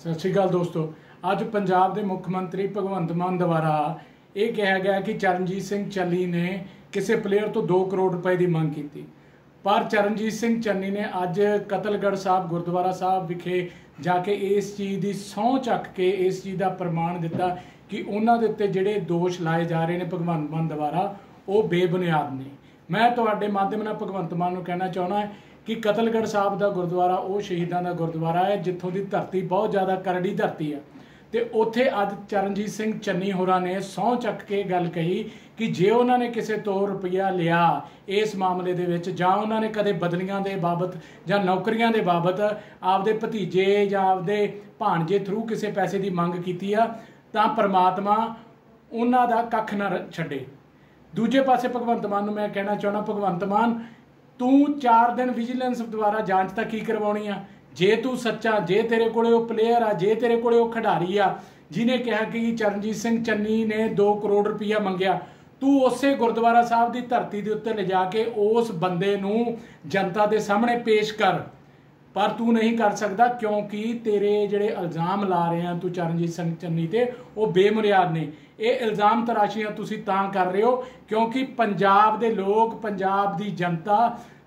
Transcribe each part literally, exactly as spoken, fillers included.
सत श्री अकाल दोस्तों। अज पंजाब के मुख्य मंत्री भगवंत मान द्वारा ये कहा गया कि चरणजीत सिंह चन्नी ने किसी प्लेयर तो दो करोड़ रुपए की मंग की, पर चरणजीत सिंह चन्नी ने अज कतलगढ़ साहब गुरुद्वारा साहब विखे जाके इस चीज़ की सौं चक के इस चीज़ का प्रमाण दिता कि उन्होंने उत्ते जिहड़े दोष लाए जा रहे हैं भगवंत मान द्वारा वो बेबुनियाद ने। मैं तुहाडे माध्यम नाल भगवंत मान नूं कहना चाहुंदा है कि कतलगढ़ साहब का गुरुद्वारा वो शहीदों का गुरुद्वारा है जिथों की धरती बहुत ज़्यादा करड़ी धरती है। तो उत्थे अज चरणजीत सिंह चन्नी होरां ने सौं चक के गल कही कि जे उन्होंने किसी तो रुपया लिया इस मामले दे विच जां उन्होंने कदे बदलियां दे बाबत जां नौकरियां दे बाबत आपदे भतीजे जां आपदे भाणजे थ्रू किसी पैसे की मंग कीती आ तां परमात्मा उन्हां दा कख ना छड्डे। दूजे पासे भगवंत मान नूं मैं कहना चाहुंदा, भगवंत मान तू चार दिन विजिलेंस द्वारा जांच तां की करवाउणी आ? जे तू सच्चा, जे तेरे कोले वो प्लेयर आ, जे तेरे कोले वो खिडारी आ जिन्हें कहा कि चरणजीत सिंह चन्नी ने दो करोड़ रुपया मंगया, तू उस गुरुद्वारा साहब की धरती के उत्ते ले जाके उस बंदे नूं जनता के सामने पेश कर। पर तू नहीं कर सकता क्योंकि तेरे जिहड़े इल्जाम ला रहे हैं तू चरणजीत सिंह चन्नी ते वो बेबुनियाद ने। ये इल्जाम तराशियां तुसीं तां कर रहे हो क्योंकि पंजाब दे लोग, पंजाब दी जनता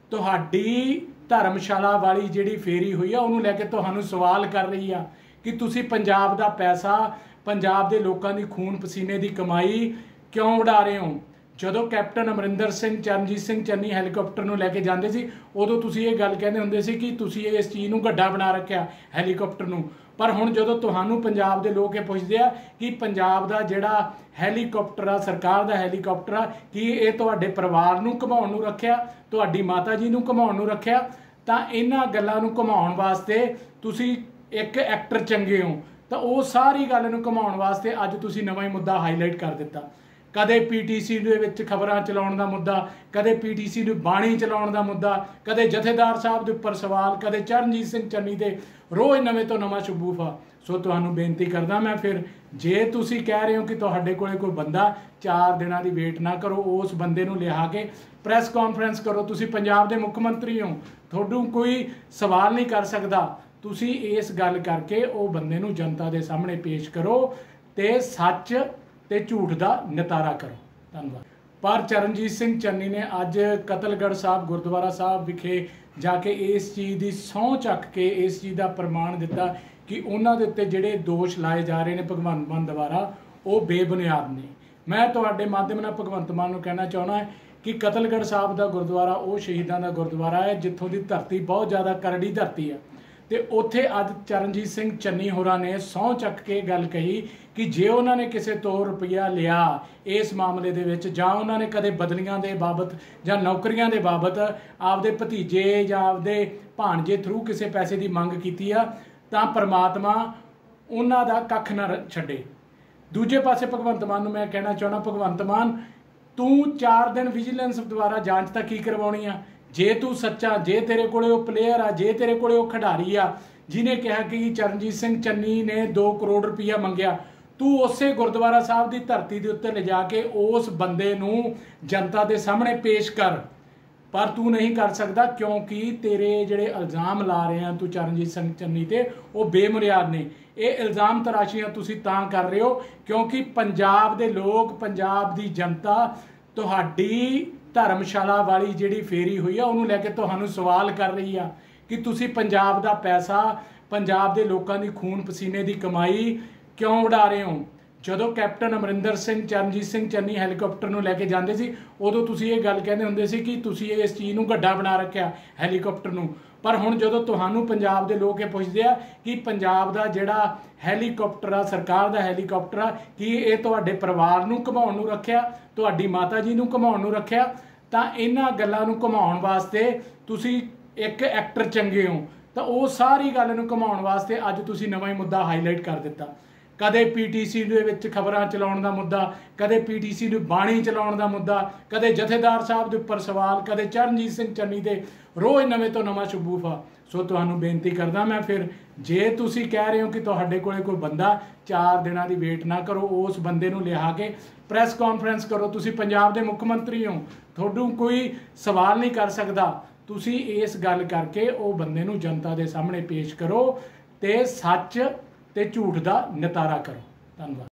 तुहाडी धर्मशाला वाली जिहड़ी फेरी हुई है उन्होंने लैके तुहानूं सवाल कर रही है कि तुसीं पंजाब दा पैसा, पंजाब दे लोकां दी खून पसीने की कमाई क्यों उड़ा रहे हो। जदों कैप्टन अमरिंदर सिंह चरणजीत सिंह चन्नी हैलीकॉप्टर नूं लैके जांदे सी उदों तुसीं ये गल कहंदे हुंदे सी कि तुसीं इस चीज़ नूं गड्ढा बना रखिया हैलीकॉप्टर नूं। पर हुण जदों तुहानूं पंजाब दे लोग ये पुछदे आ कि पंजाब दा जिहड़ा हैलीकॉप्टर आ, सरकार दा हैलीकॉप्टर आ, कि ये तुहाडे परिवार नूं घुमाउण नूं रखिया, तुहाडी माता जी नूं घुमाउण नूं रखिया, तां इन्हां गल्लां नूं घुमाउण वास्ते तुसीं एक एक्टर चंगे हो। तां वो सारी गल नूं घुमाउण वास्ते अज तुसीं नवां ही मुद्दा हाईलाइट कर दिता। कदे पी टी सी दे विच खबरां चलाउण दा मुद्दा, कदे पी टी सी नूं बाणी चलाउण दा मुद्दा, कदे जथेदार साहब दे उपर सवाल, कदे चरणजीत सिंह चन्नी दे रोज़ नवें तो नवां शगूफा। सो तुहानूं बेनती करदा मैं फिर, जे तुसीं कह रहे हो कि तुहाडे कोले कोई बंदा, चार दिनां दी वेट ना करो, उस बंदे नूं लिया के प्रैस कॉन्फ्रेंस करो। तुसीं पंजाब दे मुख मंत्री हो, तुहानूं कोई सवाल नहीं कर सकदा। तुसीं इस गल करके वो बंदे नूं जनता दे सामने पेश करो ते सच ते झूठ का नितारा करो। धन्यवाद। पर चरणजीत सिंह चन्नी ने अज कतलगढ़ साहब गुरुद्वारा साहब विखे जाके इस चीज़ की सौं चक के इस चीज़ का प्रमाण दिता कि उन्होंने उत्ते जिहड़े दोष लाए जा रहे हैं भगवंत मान द्वारा वो बेबुनियाद ने। मैं तुहाडे माध्यम नाल भगवंत मान नूं कहना चाहुंदा है कि कतलगढ़ साहब का गुरुद्वारा वो शहीदों का गुरुद्वारा है जिथों की धरती बहुत ज़्यादा करड़ी धरती है। तो उत्थे अज चरणजीत सिंह चन्नी होरां ने सौं चक के गल कही कि जे उन्होंने किसी तो रुपया लिया इस मामले दे विच जां उन्होंने कदे बदलियां दे बाबत जां नौकरियां दे बाबत आपदे भतीजे जां आपदे भाणजे थ्रू किसी पैसे की मंग कीती आ तां परमात्मा उन्हां दा कख ना छड्डे। दूजे पासे भगवंत मान नूं मैं कहना चाहुंदा, भगवंत मान तू चार दिन विजिलेंस द्वारा जांच तां की करवाउणी आ? जे तू सच्चा, जे तेरे कोले वो प्लेयर आ, जे तेरे कोले वो खिडारी आ जिन्हें कहा कि चरणजीत सिंह चन्नी ने दो करोड़ रुपया मंगया, तू उस गुरुद्वारा साहब की धरती के उत्ते ले जाके उस बंदे नूं जनता के सामने पेश कर। पर तू नहीं कर सकता क्योंकि तेरे जिहड़े इल्जाम ला रहे हैं तू चरणजीत सिंह चन्नी ते वो बेबुनियाद ने। ये इल्जाम तराशियां तुसीं तां कर रहे हो क्योंकि पंजाब दे लोग, पंजाब दी जनता तुहाडी धर्मशाला वाली जिहड़ी फेरी हुई है उन्होंने लैके तुहानूं सवाल कर रही है कि तुसीं पंजाब दा पैसा, पंजाब दे लोकां दी खून पसीने की कमाई क्यों उड़ा रहे हो। जदों कैप्टन अमरिंदर सिंह चरणजीत सिंह चन्नी हैलीकॉप्टर नूं लैके जांदे सी उदों तुसीं ये गल कहंदे हुंदे सी कि तुसीं इस चीज़ नूं गड्ढा बना रखिया हैलीकॉप्टर नूं। पर हुण जदों तुहानूं पंजाब दे लोग ये पुछदे आ कि पंजाब दा जिहड़ा हैलीकॉप्टर आ, सरकार दा हैलीकॉप्टर आ, कि ये तुहाडे परिवार नूं घुमाउण नूं रखिया, तुहाडी माता जी नूं घुमाउण नूं रखिया, तां इन्हां गल्लां नूं घुमाउण वास्ते तुसीं एक एक्टर चंगे हो। तां वो सारी गल नूं घुमाउण वास्ते अज तुसीं नवां ही मुद्दा हाईलाइट कर दिता। कदे पी टी सी दे विच खबरां चलाउण दा मुद्दा, कदे पी टी सी नूं बाणी चलाउण दा मुद्दा, कदे जथेदार साहब दे उपर सवाल, कदे चरणजीत सिंह चन्नी दे रोज़ नवें तो नवां शगूफा। सो तुहानूं बेनती करदा मैं फिर, जे तुसीं कह रहे हो कि तुहाडे कोले कोई बंदा, चार दिनां दी वेट ना करो, उस बंदे नूं लिया के प्रैस कॉन्फ्रेंस करो। तुसीं पंजाब दे मुख मंत्री हो, तुहानूं कोई सवाल नहीं कर सकदा। तुसीं इस गल करके वो बंदे नूं जनता दे सामने पेश करो ते सच ਤੇ ਝੂਠ ਦਾ ਨਿਤਾਰਾ ਕਰੋ। ਧੰਨਵਾਦ।